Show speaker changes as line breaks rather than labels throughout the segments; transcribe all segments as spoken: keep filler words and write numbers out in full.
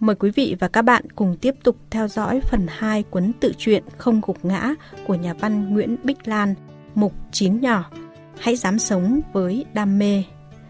Mời quý vị và các bạn cùng tiếp tục theo dõi phần hai cuốn tự truyện Không gục ngã của nhà văn Nguyễn Bích Lan, mục Chín nhỏ, hãy dám sống với đam mê.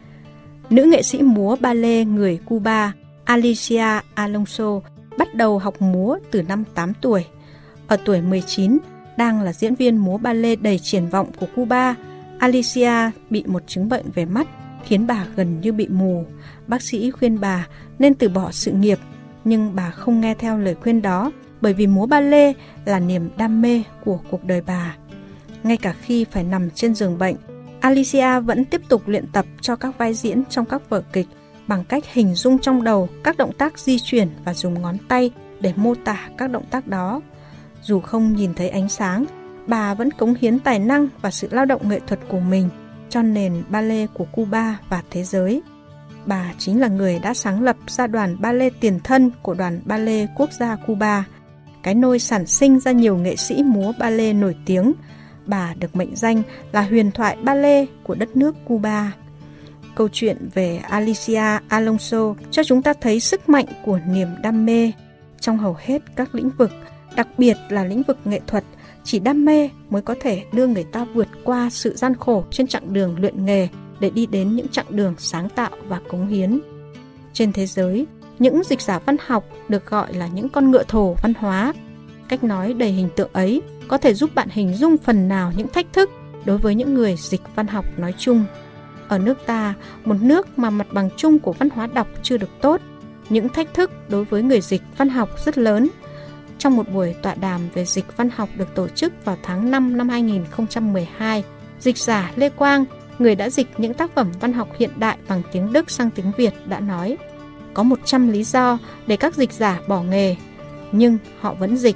Nữ nghệ sĩ múa ballet người Cuba Alicia Alonso bắt đầu học múa từ năm tám tuổi. Ở tuổi mười chín, đang là diễn viên múa ballet đầy triển vọng của Cuba, Alicia bị một chứng bệnh về mắt khiến bà gần như bị mù. Bác sĩ khuyên bà nên từ bỏ sự nghiệp, nhưng bà không nghe theo lời khuyên đó, bởi vì múa ballet là niềm đam mê của cuộc đời bà. Ngay cả khi phải nằm trên giường bệnh, Alicia vẫn tiếp tục luyện tập cho các vai diễn trong các vở kịch bằng cách hình dung trong đầu các động tác di chuyển và dùng ngón tay để mô tả các động tác đó. Dù không nhìn thấy ánh sáng, bà vẫn cống hiến tài năng và sự lao động nghệ thuật của mình cho nền ballet của Cuba và thế giới. Bà chính là người đã sáng lập ra đoàn ballet tiền thân của đoàn ballet quốc gia Cuba, cái nôi sản sinh ra nhiều nghệ sĩ múa ballet nổi tiếng. Bà được mệnh danh là huyền thoại ballet của đất nước Cuba. Câu chuyện về Alicia Alonso cho chúng ta thấy sức mạnh của niềm đam mê. Trong hầu hết các lĩnh vực, đặc biệt là lĩnh vực nghệ thuật, chỉ đam mê mới có thể đưa người ta vượt qua sự gian khổ trên chặng đường luyện nghề để đi đến những chặng đường sáng tạo và cống hiến. Trên thế giới, những dịch giả văn học được gọi là những con ngựa thồ văn hóa. Cách nói đầy hình tượng ấy có thể giúp bạn hình dung phần nào những thách thức đối với những người dịch văn học nói chung. Ở nước ta, một nước mà mặt bằng chung của văn hóa đọc chưa được tốt, những thách thức đối với người dịch văn học rất lớn. Trong một buổi tọa đàm về dịch văn học được tổ chức vào tháng năm năm hai nghìn không trăm mười hai, dịch giả Lê Quang, người đã dịch những tác phẩm văn học hiện đại bằng tiếng Đức sang tiếng Việt đã nói: có một trăm lý do để các dịch giả bỏ nghề, nhưng họ vẫn dịch.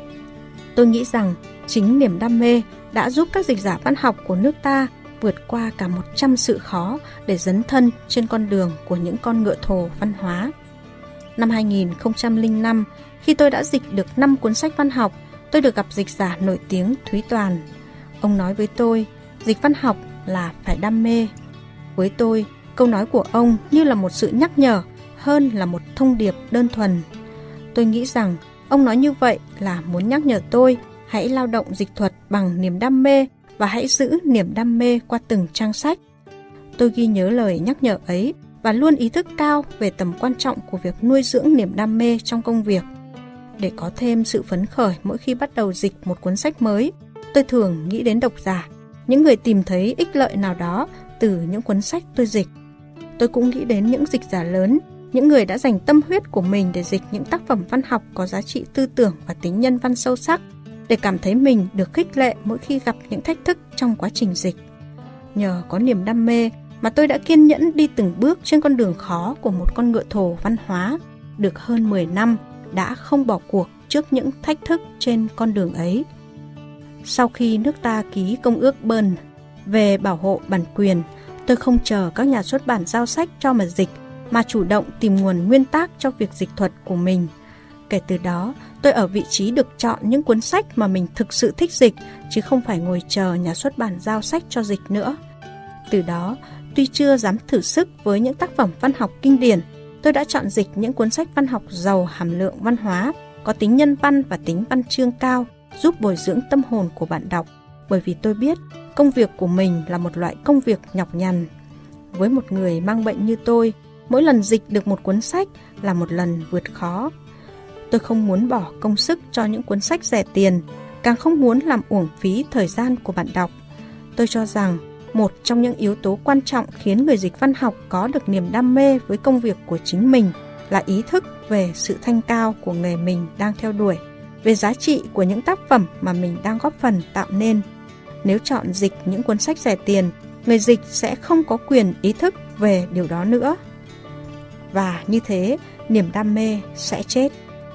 Tôi nghĩ rằng chính niềm đam mê đã giúp các dịch giả văn học của nước ta vượt qua cả một trăm sự khó để dấn thân trên con đường của những con ngựa thồ văn hóa. Năm hai nghìn không trăm lẻ năm, khi tôi đã dịch được năm cuốn sách văn học, tôi được gặp dịch giả nổi tiếng Thúy Toàn. Ông nói với tôi, dịch văn học là phải đam mê. Với tôi, câu nói của ông như là một sự nhắc nhở hơn là một thông điệp đơn thuần. Tôi nghĩ rằng ông nói như vậy là muốn nhắc nhở tôi hãy lao động dịch thuật bằng niềm đam mê và hãy giữ niềm đam mê qua từng trang sách. Tôi ghi nhớ lời nhắc nhở ấy và luôn ý thức cao về tầm quan trọng của việc nuôi dưỡng niềm đam mê trong công việc. Để có thêm sự phấn khởi mỗi khi bắt đầu dịch một cuốn sách mới, tôi thường nghĩ đến độc giả, những người tìm thấy ích lợi nào đó từ những cuốn sách tôi dịch. Tôi cũng nghĩ đến những dịch giả lớn, những người đã dành tâm huyết của mình để dịch những tác phẩm văn học có giá trị tư tưởng và tính nhân văn sâu sắc, để cảm thấy mình được khích lệ mỗi khi gặp những thách thức trong quá trình dịch. Nhờ có niềm đam mê mà tôi đã kiên nhẫn đi từng bước trên con đường khó của một con ngựa thồ văn hóa, được hơn mười năm đã không bỏ cuộc trước những thách thức trên con đường ấy. Sau khi nước ta ký Công ước Bern về bảo hộ bản quyền, tôi không chờ các nhà xuất bản giao sách cho mà dịch, mà chủ động tìm nguồn nguyên tác cho việc dịch thuật của mình. Kể từ đó, tôi ở vị trí được chọn những cuốn sách mà mình thực sự thích dịch, chứ không phải ngồi chờ nhà xuất bản giao sách cho dịch nữa. Từ đó, tuy chưa dám thử sức với những tác phẩm văn học kinh điển, tôi đã chọn dịch những cuốn sách văn học giàu hàm lượng văn hóa, có tính nhân văn và tính văn chương cao, giúp bồi dưỡng tâm hồn của bạn đọc, bởi vì tôi biết công việc của mình là một loại công việc nhọc nhằn. Với một người mang bệnh như tôi, mỗi lần dịch được một cuốn sách là một lần vượt khó. Tôi không muốn bỏ công sức cho những cuốn sách rẻ tiền, càng không muốn làm uổng phí thời gian của bạn đọc. Tôi cho rằng một trong những yếu tố quan trọng khiến người dịch văn học có được niềm đam mê với công việc của chính mình là ý thức về sự thanh cao của nghề mình đang theo đuổi, về giá trị của những tác phẩm mà mình đang góp phần tạo nên. Nếu chọn dịch những cuốn sách rẻ tiền, người dịch sẽ không có quyền ý thức về điều đó nữa. Và như thế, niềm đam mê sẽ chết.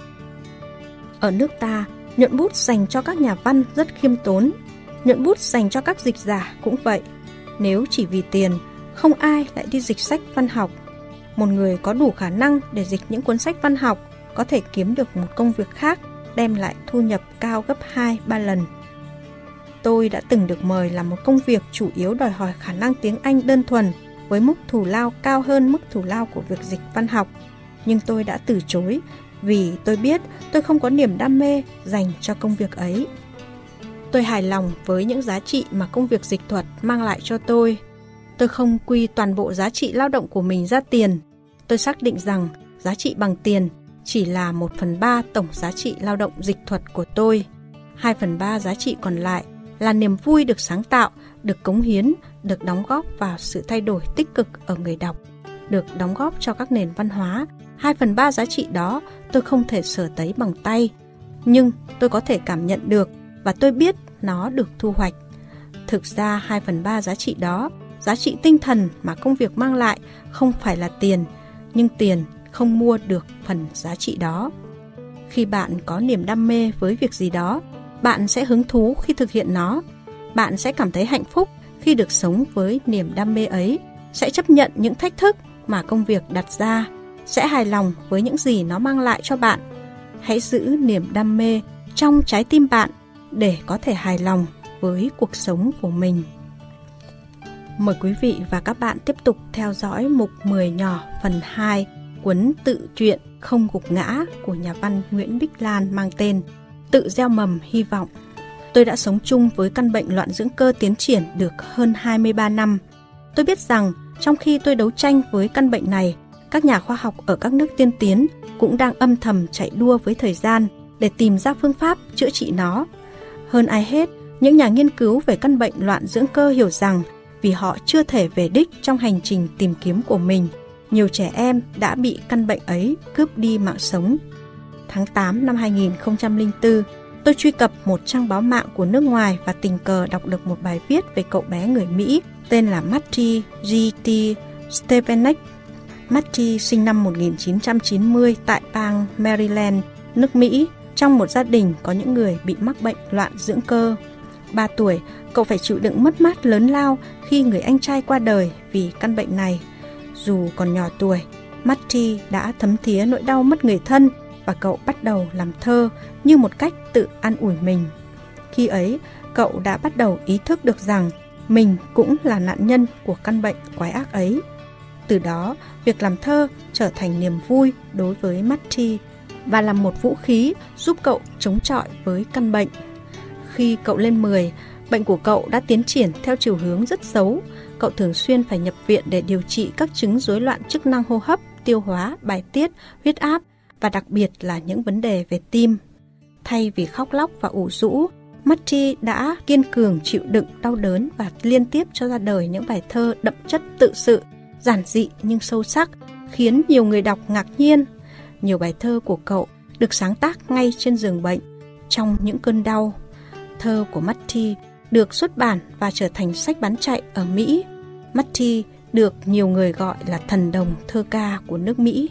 Ở nước ta, nhuận bút dành cho các nhà văn rất khiêm tốn. Nhuận bút dành cho các dịch giả cũng vậy. Nếu chỉ vì tiền, không ai lại đi dịch sách văn học. Một người có đủ khả năng để dịch những cuốn sách văn học có thể kiếm được một công việc khác, đem lại thu nhập cao gấp hai ba lần. Tôi đã từng được mời làm một công việc chủ yếu đòi hỏi khả năng tiếng Anh đơn thuần, với mức thù lao cao hơn mức thù lao của việc dịch văn học. nhưng tôi đã từ chối vì tôi biết tôi không có niềm đam mê dành cho công việc ấy. Tôi hài lòng với những giá trị mà công việc dịch thuật mang lại cho tôi. Tôi không quy toàn bộ giá trị lao động của mình ra tiền. Tôi xác định rằng giá trị bằng tiền chỉ là một phần ba tổng giá trị lao động dịch thuật của tôi. Hai phần ba giá trị còn lại là niềm vui được sáng tạo, được cống hiến, được đóng góp vào sự thay đổi tích cực ở người đọc, được đóng góp cho các nền văn hóa. Hai phần ba giá trị đó tôi không thể sờ tới bằng tay, nhưng tôi có thể cảm nhận được và tôi biết nó được thu hoạch. Thực ra hai phần ba giá trị đó, giá trị tinh thần mà công việc mang lại không phải là tiền, nhưng tiền không mua được phần giá trị đó. Khi bạn có niềm đam mê với việc gì đó, bạn sẽ hứng thú khi thực hiện nó. Bạn sẽ cảm thấy hạnh phúc khi được sống với niềm đam mê ấy, sẽ chấp nhận những thách thức mà công việc đặt ra, sẽ hài lòng với những gì nó mang lại cho bạn. Hãy giữ niềm đam mê trong trái tim bạn để có thể hài lòng với cuộc sống của mình. Mời quý vị và các bạn tiếp tục theo dõi mục mười nhỏ phần hai cuốn tự truyện Không gục ngã của nhà văn Nguyễn Bích Lan mang tên Tự gieo mầm hy vọng. Tôi đã sống chung với căn bệnh loạn dưỡng cơ tiến triển được hơn hai mươi ba năm. Tôi biết rằng trong khi tôi đấu tranh với căn bệnh này, các nhà khoa học ở các nước tiên tiến cũng đang âm thầm chạy đua với thời gian để tìm ra phương pháp chữa trị nó. Hơn ai hết, những nhà nghiên cứu về căn bệnh loạn dưỡng cơ hiểu rằng vì họ chưa thể về đích trong hành trình tìm kiếm của mình, nhiều trẻ em đã bị căn bệnh ấy cướp đi mạng sống. Tháng tám năm hai nghìn không trăm lẻ bốn, tôi truy cập một trang báo mạng của nước ngoài và tình cờ đọc được một bài viết về cậu bé người Mỹ tên là Matty G T Stepanek. Matty sinh năm một nghìn chín trăm chín mươi tại bang Maryland, nước Mỹ, trong một gia đình có những người bị mắc bệnh loạn dưỡng cơ. ba tuổi, cậu phải chịu đựng mất mát lớn lao khi người anh trai qua đời vì căn bệnh này. Dù còn nhỏ tuổi, Matty đã thấm thía nỗi đau mất người thân và cậu bắt đầu làm thơ như một cách tự an ủi mình. Khi ấy, cậu đã bắt đầu ý thức được rằng mình cũng là nạn nhân của căn bệnh quái ác ấy. Từ đó, việc làm thơ trở thành niềm vui đối với Matty và là một vũ khí giúp cậu chống chọi với căn bệnh. Khi cậu lên mười, bệnh của cậu đã tiến triển theo chiều hướng rất xấu. Cậu thường xuyên phải nhập viện để điều trị các chứng rối loạn chức năng hô hấp, tiêu hóa, bài tiết, huyết áp và đặc biệt là những vấn đề về tim. Thay vì khóc lóc và ủ rũ, Matty đã kiên cường chịu đựng đau đớn và liên tiếp cho ra đời những bài thơ đậm chất tự sự, giản dị nhưng sâu sắc, khiến nhiều người đọc ngạc nhiên. Nhiều bài thơ của cậu được sáng tác ngay trên giường bệnh, trong những cơn đau. Thơ của Matty được xuất bản và trở thành sách bán chạy ở Mỹ. Matty được nhiều người gọi là thần đồng thơ ca của nước Mỹ.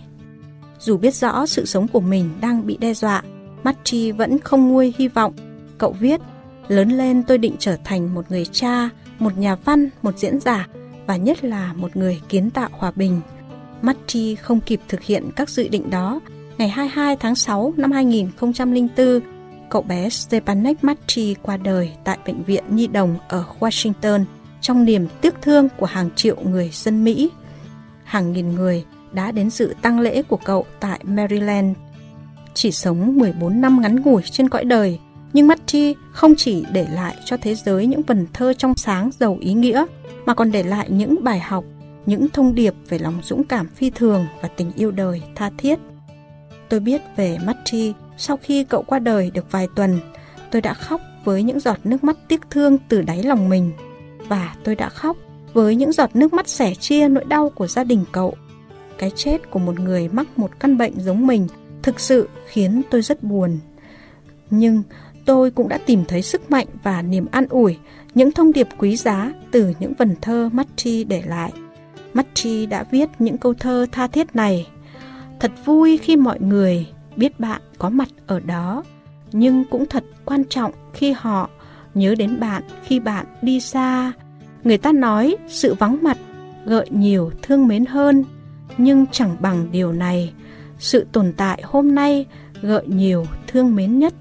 Dù biết rõ sự sống của mình đang bị đe dọa, Matty vẫn không nguôi hy vọng. Cậu viết, lớn lên tôi định trở thành một người cha, một nhà văn, một diễn giả và nhất là một người kiến tạo hòa bình. Matty không kịp thực hiện các dự định đó. Ngày hai mươi hai tháng sáu năm hai nghìn không trăm lẻ bốn, cậu bé Stepanek Matty qua đời tại Bệnh viện Nhi đồng ở Washington trong niềm tiếc thương của hàng triệu người dân Mỹ. Hàng nghìn người đã đến dự tang lễ của cậu tại Maryland. Chỉ sống mười bốn năm ngắn ngủi trên cõi đời, nhưng Matty không chỉ để lại cho thế giới những vần thơ trong sáng giàu ý nghĩa, mà còn để lại những bài học, những thông điệp về lòng dũng cảm phi thường và tình yêu đời tha thiết. Tôi biết về Matty sau khi cậu qua đời được vài tuần. Tôi đã khóc với những giọt nước mắt tiếc thương từ đáy lòng mình. Và tôi đã khóc với những giọt nước mắt sẻ chia nỗi đau của gia đình cậu. Cái chết của một người mắc một căn bệnh giống mình thực sự khiến tôi rất buồn. Nhưng tôi cũng đã tìm thấy sức mạnh và niềm an ủi, những thông điệp quý giá từ những vần thơ Matty để lại. Matty đã viết những câu thơ tha thiết này: thật vui khi mọi người biết bạn có mặt ở đó, nhưng cũng thật quan trọng khi họ nhớ đến bạn khi bạn đi xa. Người ta nói sự vắng mặt gợi nhiều thương mến hơn, nhưng chẳng bằng điều này, sự tồn tại hôm nay gợi nhiều thương mến nhất.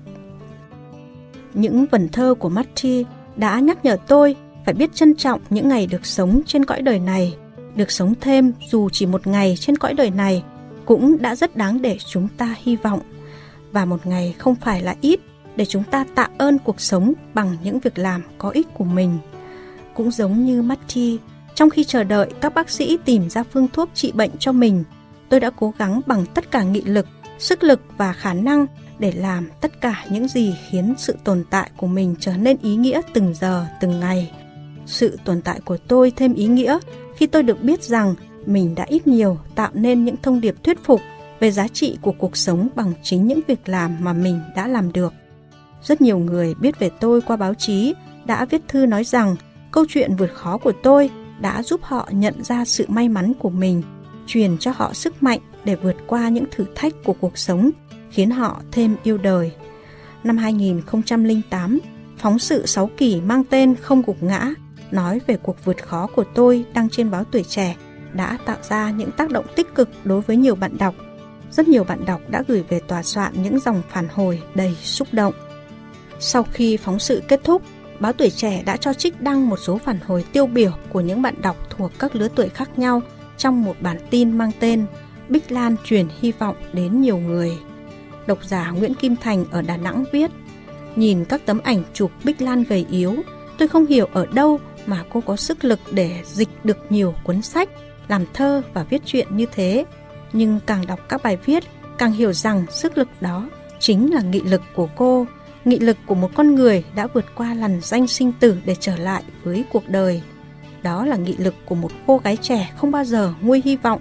Những vần thơ của Matty đã nhắc nhở tôi phải biết trân trọng những ngày được sống trên cõi đời này. Được sống thêm dù chỉ một ngày trên cõi đời này cũng đã rất đáng để chúng ta hy vọng. Và một ngày không phải là ít để chúng ta tạ ơn cuộc sống bằng những việc làm có ích của mình. Cũng giống như Matty, trong khi chờ đợi các bác sĩ tìm ra phương thuốc trị bệnh cho mình, tôi đã cố gắng bằng tất cả nghị lực, sức lực và khả năng để làm tất cả những gì khiến sự tồn tại của mình trở nên ý nghĩa từng giờ, từng ngày. Sự tồn tại của tôi thêm ý nghĩa khi tôi được biết rằng mình đã ít nhiều tạo nên những thông điệp thuyết phục về giá trị của cuộc sống bằng chính những việc làm mà mình đã làm được. Rất nhiều người biết về tôi qua báo chí đã viết thư nói rằng câu chuyện vượt khó của tôi đã giúp họ nhận ra sự may mắn của mình, truyền cho họ sức mạnh để vượt qua những thử thách của cuộc sống, khiến họ thêm yêu đời. Năm hai nghìn không trăm lẻ tám, phóng sự sáu kỳ mang tên Không gục ngã nói về cuộc vượt khó của tôi đăng trên báo Tuổi Trẻ đã tạo ra những tác động tích cực đối với nhiều bạn đọc. Rất nhiều bạn đọc đã gửi về tòa soạn những dòng phản hồi đầy xúc động. Sau khi phóng sự kết thúc, báo Tuổi Trẻ đã cho trích đăng một số phản hồi tiêu biểu của những bạn đọc thuộc các lứa tuổi khác nhau trong một bản tin mang tên Bích Lan truyền hy vọng đến nhiều người. Độc giả Nguyễn Kim Thành ở Đà Nẵng viết: nhìn các tấm ảnh chụp Bích Lan gầy yếu, tôi không hiểu ở đâu mà cô có sức lực để dịch được nhiều cuốn sách, làm thơ và viết truyện như thế. Nhưng càng đọc các bài viết, càng hiểu rằng sức lực đó chính là nghị lực của cô, nghị lực của một con người đã vượt qua lằn ranh sinh tử để trở lại với cuộc đời. Đó là nghị lực của một cô gái trẻ không bao giờ nguôi hy vọng.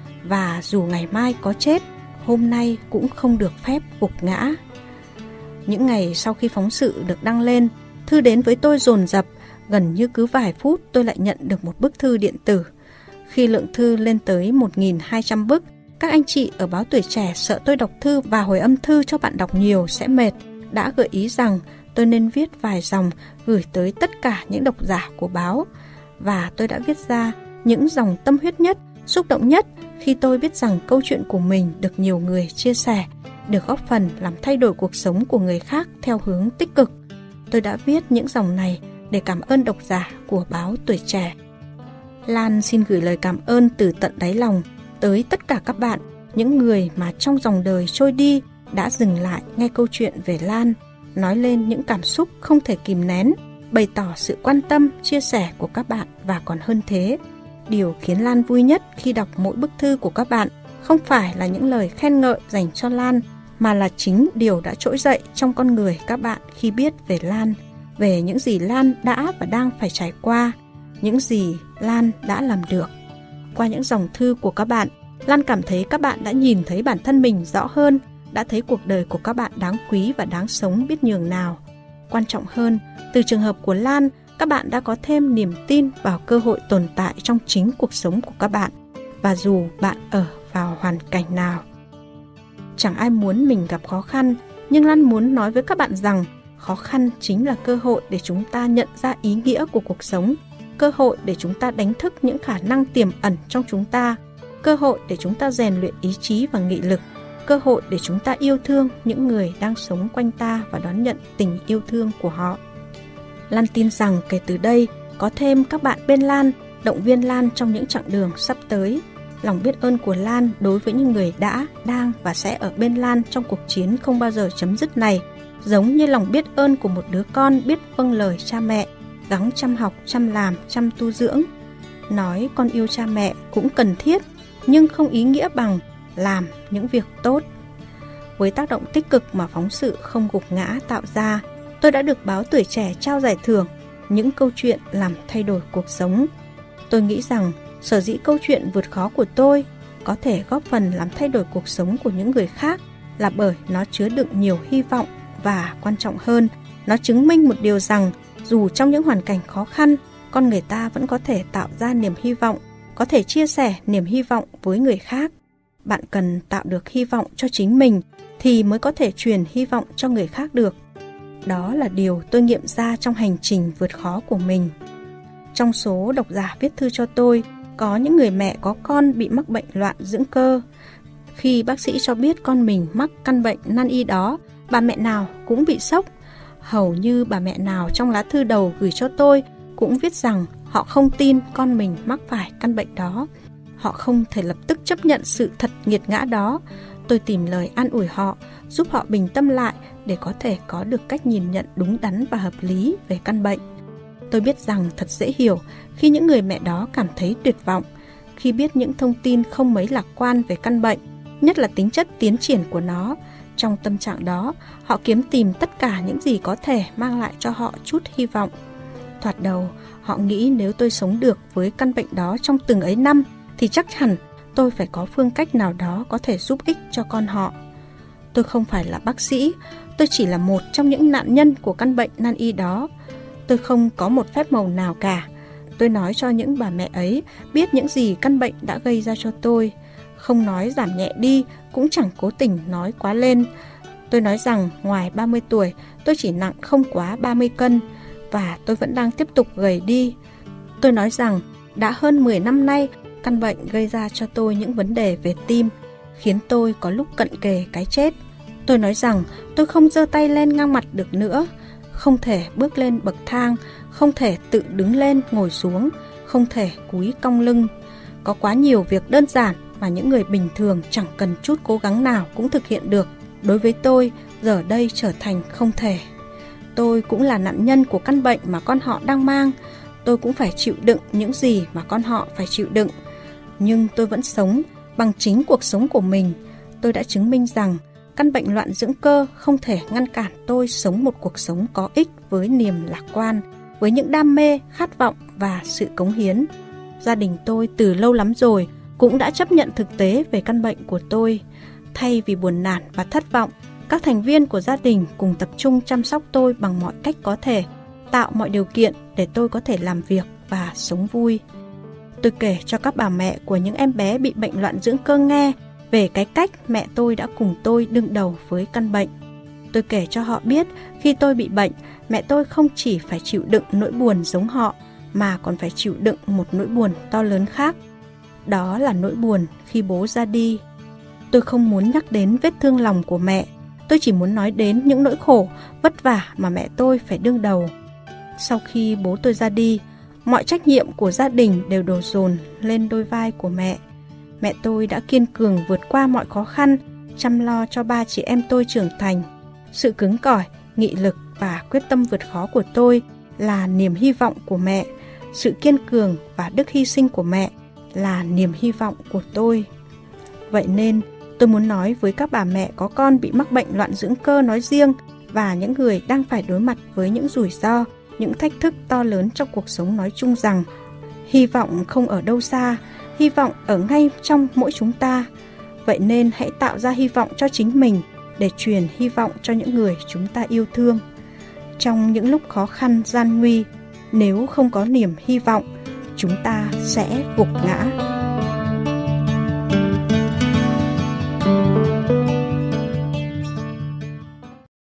Và dù ngày mai có chết, hôm nay cũng không được phép gục ngã. Những ngày sau khi phóng sự được đăng lên, thư đến với tôi dồn dập. Gần như cứ vài phút tôi lại nhận được một bức thư điện tử. Khi lượng thư lên tới một nghìn hai trăm bức, các anh chị ở báo Tuổi Trẻ sợ tôi đọc thư và hồi âm thư cho bạn đọc nhiều sẽ mệt, đã gợi ý rằng tôi nên viết vài dòng gửi tới tất cả những độc giả của báo. Và tôi đã viết ra những dòng tâm huyết nhất, xúc động nhất khi tôi biết rằng câu chuyện của mình được nhiều người chia sẻ, được góp phần làm thay đổi cuộc sống của người khác theo hướng tích cực. Tôi đã viết những dòng này để cảm ơn độc giả của báo Tuổi Trẻ. Lan xin gửi lời cảm ơn từ tận đáy lòng tới tất cả các bạn, những người mà trong dòng đời trôi đi đã dừng lại nghe câu chuyện về Lan, nói lên những cảm xúc không thể kìm nén, bày tỏ sự quan tâm, chia sẻ của các bạn. Và còn hơn thế, điều khiến Lan vui nhất khi đọc mỗi bức thư của các bạn không phải là những lời khen ngợi dành cho Lan, mà là chính điều đã trỗi dậy trong con người các bạn khi biết về Lan, về những gì Lan đã và đang phải trải qua, những gì Lan đã làm được. Qua những dòng thư của các bạn, Lan cảm thấy các bạn đã nhìn thấy bản thân mình rõ hơn, đã thấy cuộc đời của các bạn đáng quý và đáng sống biết nhường nào. Quan trọng hơn, từ trường hợp của Lan, các bạn đã có thêm niềm tin vào cơ hội tồn tại trong chính cuộc sống của các bạn, và dù bạn ở vào hoàn cảnh nào. Chẳng ai muốn mình gặp khó khăn, nhưng Lan muốn nói với các bạn rằng khó khăn chính là cơ hội để chúng ta nhận ra ý nghĩa của cuộc sống, cơ hội để chúng ta đánh thức những khả năng tiềm ẩn trong chúng ta, cơ hội để chúng ta rèn luyện ý chí và nghị lực, cơ hội để chúng ta yêu thương những người đang sống quanh ta và đón nhận tình yêu thương của họ. Lan tin rằng kể từ đây có thêm các bạn bên Lan, động viên Lan trong những chặng đường sắp tới. Lòng biết ơn của Lan đối với những người đã, đang và sẽ ở bên Lan trong cuộc chiến không bao giờ chấm dứt này, giống như lòng biết ơn của một đứa con biết vâng lời cha mẹ, gắng chăm học, chăm làm, chăm tu dưỡng. Nói con yêu cha mẹ cũng cần thiết, nhưng không ý nghĩa bằng làm những việc tốt. Với tác động tích cực mà phóng sự Không gục ngã tạo ra, tôi đã được báo Tuổi Trẻ trao giải thưởng những câu chuyện làm thay đổi cuộc sống. Tôi nghĩ rằng sở dĩ câu chuyện vượt khó của tôi có thể góp phần làm thay đổi cuộc sống của những người khác là bởi nó chứa đựng nhiều hy vọng, và quan trọng hơn, nó chứng minh một điều rằng dù trong những hoàn cảnh khó khăn, con người ta vẫn có thể tạo ra niềm hy vọng, có thể chia sẻ niềm hy vọng với người khác. Bạn cần tạo được hy vọng cho chính mình thì mới có thể truyền hy vọng cho người khác được. Đó là điều tôi nghiệm ra trong hành trình vượt khó của mình. Trong số độc giả viết thư cho tôi, có những người mẹ có con bị mắc bệnh loạn dưỡng cơ. Khi bác sĩ cho biết con mình mắc căn bệnh nan y đó, bà mẹ nào cũng bị sốc. Hầu như bà mẹ nào trong lá thư đầu gửi cho tôi cũng viết rằng họ không tin con mình mắc phải căn bệnh đó. Họ không thể lập tức chấp nhận sự thật nghiệt ngã đó. Tôi tìm lời an ủi họ, giúp họ bình tâm lại để có thể có được cách nhìn nhận đúng đắn và hợp lý về căn bệnh. Tôi biết rằng thật dễ hiểu khi những người mẹ đó cảm thấy tuyệt vọng, khi biết những thông tin không mấy lạc quan về căn bệnh, nhất là tính chất tiến triển của nó. Trong tâm trạng đó, họ kiếm tìm tất cả những gì có thể mang lại cho họ chút hy vọng. Thoạt đầu, họ nghĩ nếu tôi sống được với căn bệnh đó trong từng ấy năm, thì chắc hẳn tôi phải có phương cách nào đó có thể giúp ích cho con họ. Tôi không phải là bác sĩ, tôi chỉ là một trong những nạn nhân của căn bệnh nan y đó. Tôi không có một phép màu nào cả. Tôi nói cho những bà mẹ ấy biết những gì căn bệnh đã gây ra cho tôi. Không nói giảm nhẹ đi, cũng chẳng cố tình nói quá lên. Tôi nói rằng ngoài ba mươi tuổi, tôi chỉ nặng không quá ba mươi cân, và tôi vẫn đang tiếp tục gầy đi. Tôi nói rằng đã hơn mười năm nay, căn bệnh gây ra cho tôi những vấn đề về tim, khiến tôi có lúc cận kề cái chết. Tôi nói rằng tôi không giơ tay lên ngang mặt được nữa, không thể bước lên bậc thang, không thể tự đứng lên ngồi xuống, không thể cúi cong lưng. Có quá nhiều việc đơn giản mà những người bình thường chẳng cần chút cố gắng nào cũng thực hiện được. Đối với tôi, giờ đây trở thành không thể. Tôi cũng là nạn nhân của căn bệnh mà con họ đang mang. Tôi cũng phải chịu đựng những gì mà con họ phải chịu đựng. Nhưng tôi vẫn sống bằng chính cuộc sống của mình. Tôi đã chứng minh rằng căn bệnh loạn dưỡng cơ không thể ngăn cản tôi sống một cuộc sống có ích với niềm lạc quan, với những đam mê, khát vọng và sự cống hiến. Gia đình tôi từ lâu lắm rồi cũng đã chấp nhận thực tế về căn bệnh của tôi. Thay vì buồn nản và thất vọng, các thành viên của gia đình cùng tập trung chăm sóc tôi bằng mọi cách có thể, tạo mọi điều kiện để tôi có thể làm việc và sống vui. Tôi kể cho các bà mẹ của những em bé bị bệnh loạn dưỡng cơ nghe về cái cách mẹ tôi đã cùng tôi đương đầu với căn bệnh. Tôi kể cho họ biết khi tôi bị bệnh, mẹ tôi không chỉ phải chịu đựng nỗi buồn giống họ, mà còn phải chịu đựng một nỗi buồn to lớn khác. Đó là nỗi buồn khi bố ra đi. Tôi không muốn nhắc đến vết thương lòng của mẹ. Tôi chỉ muốn nói đến những nỗi khổ, vất vả mà mẹ tôi phải đương đầu. Sau khi bố tôi ra đi, mọi trách nhiệm của gia đình đều đổ dồn lên đôi vai của mẹ. Mẹ tôi đã kiên cường vượt qua mọi khó khăn, chăm lo cho ba chị em tôi trưởng thành. Sự cứng cỏi, nghị lực và quyết tâm vượt khó của tôi là niềm hy vọng của mẹ. Sự kiên cường và đức hy sinh của mẹ là niềm hy vọng của tôi. Vậy nên, tôi muốn nói với các bà mẹ có con bị mắc bệnh loạn dưỡng cơ nói riêng và những người đang phải đối mặt với những rủi ro, những thách thức to lớn trong cuộc sống nói chung rằng hy vọng không ở đâu xa, hy vọng ở ngay trong mỗi chúng ta. Vậy nên hãy tạo ra hy vọng cho chính mình để truyền hy vọng cho những người chúng ta yêu thương. Trong những lúc khó khăn, gian nguy, nếu không có niềm hy vọng, chúng ta sẽ gục ngã.